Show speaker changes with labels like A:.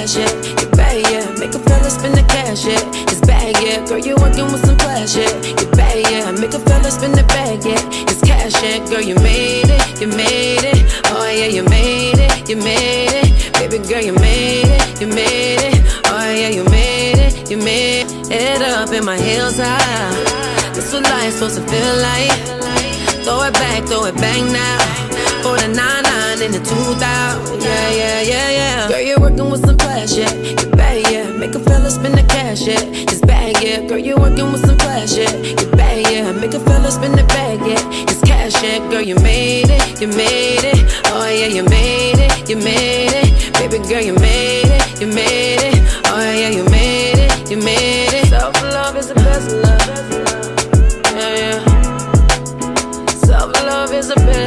A: flash, yeah. Your bag, yeah. Make a fella spend the cash, yeah. It's bag, yeah. Girl, you working with some flash, yeah. Your bag, yeah. Make a fella spend the bag, yeah. It's cash, yeah. Girl, you made it, you made it. Oh yeah, you made it, you made it. Baby girl, you made it, you made it. Oh yeah, you made it, you made it. Head up in my heels high. This what life's supposed to feel like. Throw it back now. For the 99 in the 2000. Yeah, yeah, yeah, yeah. Girl, you're working with some flash, yeah. Your bag, yeah. Make a fella spend the cash, yeah. It's bag, yeah. Girl, you're working with some flash, yeah. Your bag, yeah. Make a fella spend the bag, yeah. It's cash, yeah. Girl, you made it, you made it. Oh yeah, you made it, you made it. Baby girl, you made it, you made it. Oh yeah, you made it, you made it. Self-love is the best love. Yeah, yeah. Self-love is the best.